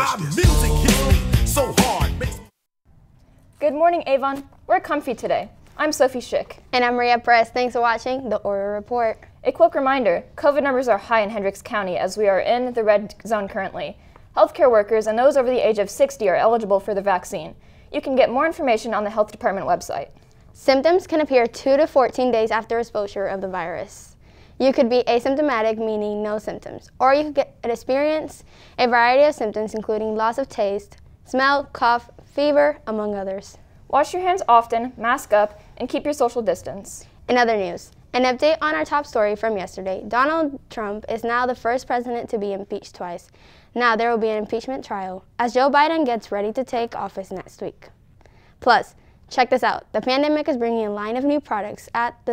Music hits me so hard. Good morning, Avon. We're comfy today. I'm Sophie Schick. And I'm Maria Perez. Thanks for watching the Oreo Report. A quick reminder, COVID numbers are high in Hendricks County as we are in the red zone currently. Healthcare workers and those over the age of 60 are eligible for the vaccine. You can get more information on the health department website. Symptoms can appear 2 to 14 days after exposure of the virus. You could be asymptomatic, meaning no symptoms, or you could experience a variety of symptoms including loss of taste, smell, cough, fever, among others. Wash your hands often, mask up, and keep your social distance. In other news, an update on our top story from yesterday. Donald Trump is now the first president to be impeached twice. Now there will be an impeachment trial as Joe Biden gets ready to take office next week. Plus, check this out. The pandemic is bringing a line of new products at the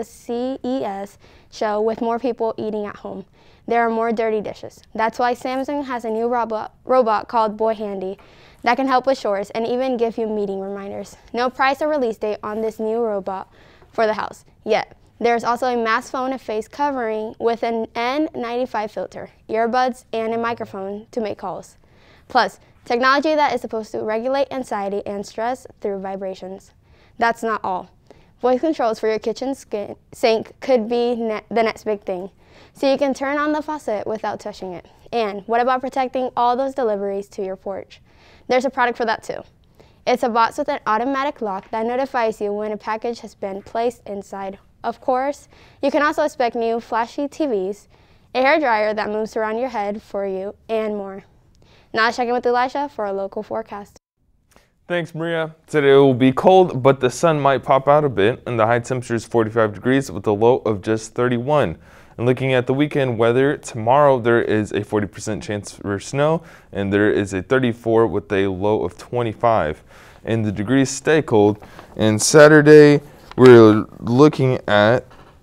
CES show with more people eating at home. There are more dirty dishes. That's why Samsung has a new robot called Boy Handy that can help with chores and even give you meeting reminders. No price or release date on this new robot for the house yet. There's also a mask phone and face covering with an N95 filter, earbuds, and a microphone to make calls. Plus, technology that is supposed to regulate anxiety and stress through vibrations. That's not all. Voice controls for your kitchen sink could be the next big thing, so you can turn on the faucet without touching it. And what about protecting all those deliveries to your porch? There's a product for that too. It's a box with an automatic lock that notifies you when a package has been placed inside. Of course, you can also expect new flashy TVs, a hairdryer that moves around your head for you, and more. Now let's check in with Elisha for a local forecast. Thanks, Maria. Today it will be cold, but the sun might pop out a bit, and the high temperature is 45 degrees with a low of just 31. And looking at the weekend weather, tomorrow there is a 40% chance for snow, and there is a 34 with a low of 25. And the degrees stay cold. And Saturday, we're looking at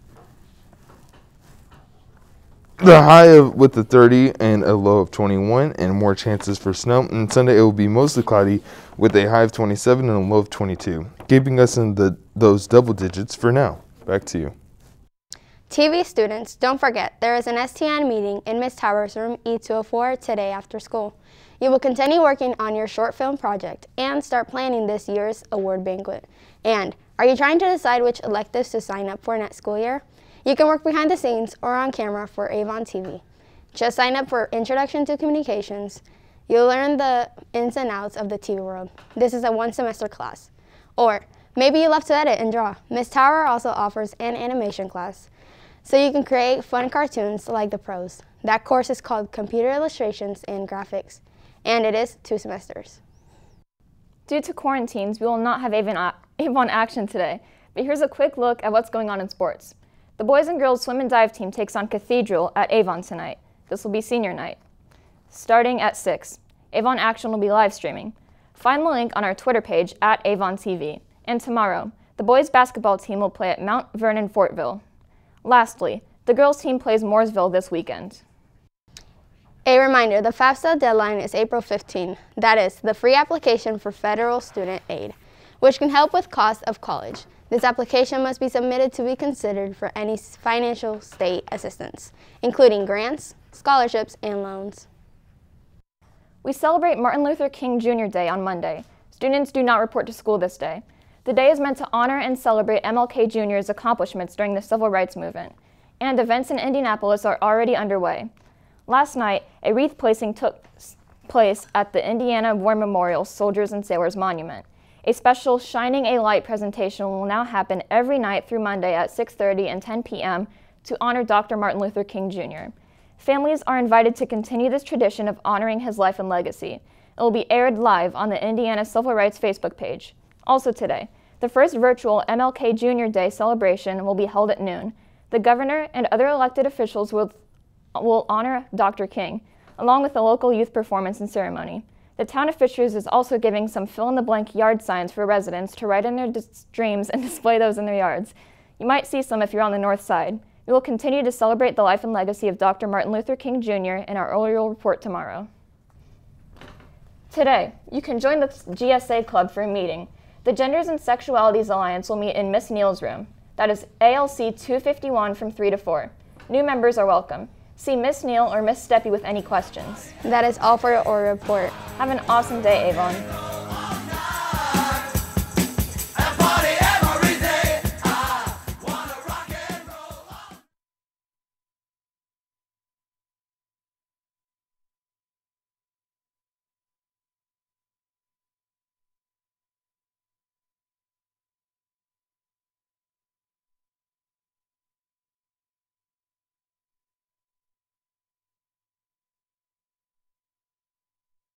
the high of with a 30 and a low of 21 and more chances for snow. And Sunday it will be mostly cloudy with a high of 27 and a low of 22, keeping us in those double digits for now. Back to you. TV students, don't forget there is an STN meeting in Ms. Towers' room E204 today after school. You will continue working on your short film project and start planning this year's award banquet. And are you trying to decide which electives to sign up for next school year? You can work behind the scenes or on camera for Avon TV. Just sign up for Introduction to Communications. You'll learn the ins and outs of the TV world. This is a one-semester class. Or maybe you love to edit and draw. Ms. Tower also offers an animation class, so you can create fun cartoons like the pros. That course is called Computer Illustrations and Graphics, and it is 2 semesters. Due to quarantines, we will not have Avon action today, but here's a quick look at what's going on in sports. The boys and girls swim and dive team takes on Cathedral at Avon tonight. This will be senior night. Starting at 6, Avon action will be live streaming. Find the link on our Twitter page at Avon TV. And tomorrow, the boys basketball team will play at Mount Vernon Fortville. Lastly, the girls team plays Mooresville this weekend. A reminder, the FAFSA deadline is April 15. That is, the free application for federal student aid, which can help with cost of college. This application must be submitted to be considered for any financial state assistance, including grants, scholarships, and loans. We celebrate Martin Luther King Jr. Day on Monday. Students do not report to school this day. The day is meant to honor and celebrate MLK Jr.'s accomplishments during the civil rights movement, and events in Indianapolis are already underway. Last night, a wreath placing took place at the Indiana War Memorial Soldiers and Sailors Monument. A special Shining a Light presentation will now happen every night through Monday at 6:30 and 10 p.m. to honor Dr. Martin Luther King Jr. Families are invited to continue this tradition of honoring his life and legacy. It will be aired live on the Indiana Civil Rights Facebook page. Also today, the first virtual MLK Jr. Day celebration will be held at noon. The governor and other elected officials will honor Dr. King, along with a local youth performance and ceremony. The town of Fishers is also giving some fill-in-the-blank yard signs for residents to write in their dreams and display those in their yards. You might see some if you're on the north side. We will continue to celebrate the life and legacy of Dr. Martin Luther King Jr. in our Oriole Report tomorrow. Today, you can join the GSA Club for a meeting. The Genders and Sexualities Alliance will meet in Miss Neal's room. That is ALC 251 from 3 to 4. New members are welcome. See Miss Neal or Miss Steppy with any questions. That is all for your Oreo Report. Have an awesome day, Avon.